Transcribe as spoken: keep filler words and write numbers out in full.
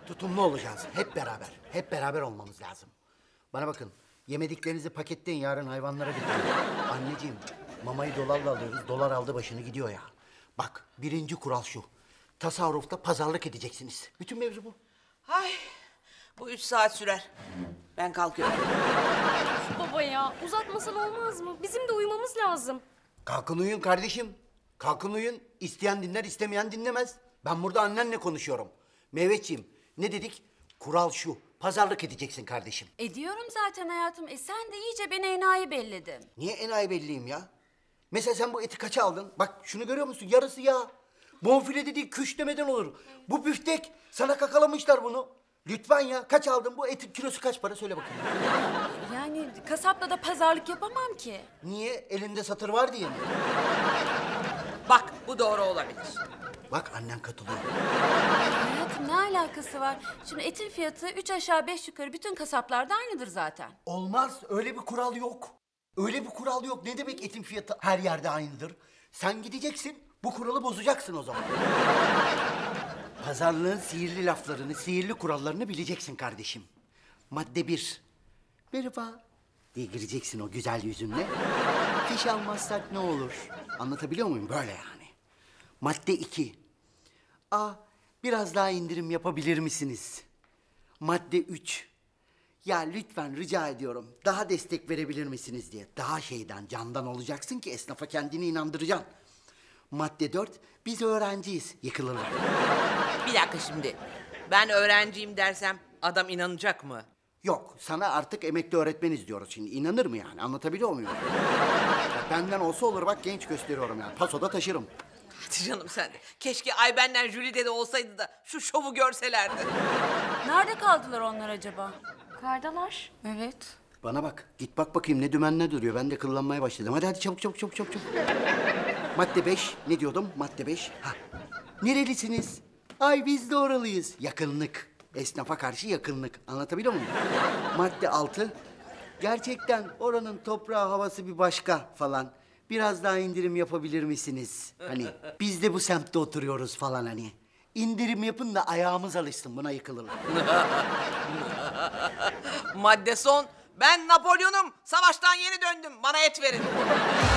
Tutumlu olacağız. Hep beraber. Hep beraber olmamız lazım. Bana bakın. Yemediklerinizi paketleyin, yarın hayvanlara götürün. Anneciğim, mamayı dolarla alıyoruz. Dolar aldı başını gidiyor ya. Bak, birinci kural şu. Tasarrufta pazarlık edeceksiniz. Bütün mevzu bu. Ay, bu üç saat sürer. Ben kalkıyorum. Baba ya, uzatmasan olmaz mı? Bizim de uyumamız lazım. Kalkın uyuyun kardeşim. Kalkın uyuyun. İsteyen dinler, istemeyen dinlemez. Ben burada annenle konuşuyorum. Mehmetciğim, ne dedik? Kural şu. Pazarlık edeceksin kardeşim. Ediyorum zaten hayatım. E sen de iyice beni enayi belledin. Niye enayi belliyim ya? Mesela sen bu eti kaça aldın? Bak şunu görüyor musun? Yarısı yağ. Bonfile dediği küş demeden olur. Bu büftek. Sana kakalamışlar bunu. Lütfen ya. Kaç aldın? Bu etin kilosu kaç para? Söyle bakayım. Yani kasapla da pazarlık yapamam ki. Niye? Elinde satır var diye mi? Bak, bu doğru olabilir. Bak annen katılıyor. Hayatım ne alakası var? Şimdi etin fiyatı üç aşağı beş yukarı bütün kasaplarda aynıdır zaten. Olmaz. Öyle bir kural yok. Öyle bir kural yok. Ne demek etin fiyatı her yerde aynıdır? Sen gideceksin. Bu kuralı bozacaksın o zaman. Pazarlığın sihirli laflarını, sihirli kurallarını bileceksin kardeşim. Madde bir. Merhaba diye gireceksin o güzel yüzünle. Fiş almazsak ne olur? Anlatabiliyor muyum? Böyle yani. Madde iki. Aa, biraz daha indirim yapabilir misiniz? Madde üç. Ya lütfen rica ediyorum daha destek verebilir misiniz diye. Daha şeyden, candan olacaksın ki esnafa kendini inandıracaksın. Madde dört. Biz öğrenciyiz. Yıkılırlar. Bir dakika şimdi. Ben öğrenciyim dersem adam inanacak mı? Yok, sana artık emekli öğretmeniz diyoruz şimdi. İnanır mı yani? Anlatabiliyor muyum? Ya benden olsa olur bak, genç gösteriyorum yani. Pasoda taşırım. Hadi canım sen de. Keşke Aybenler Jüli'de de olsaydı da şu şovu görselerdi. Nerede kaldılar onlar acaba? Kardalar. Evet. Bana bak, git bak bakayım ne dümen ne duruyor. Ben de kıllanmaya başladım. Hadi hadi çabuk çabuk çabuk çabuk. çabuk. Madde beş. Ne diyordum? Madde beş. Ha. Nerelisiniz? Ay biz de oralıyız. Yakınlık. Esnafa karşı yakınlık. Anlatabiliyor muyum? Madde altı. Gerçekten oranın toprağı havası bir başka falan. Biraz daha indirim yapabilir misiniz? Hani biz de bu semtte oturuyoruz falan hani. İndirim yapın da ayağımız alışsın, buna yıkılırlar. Madde son. Ben Napolyon'um. Savaştan yeni döndüm. Bana et verin.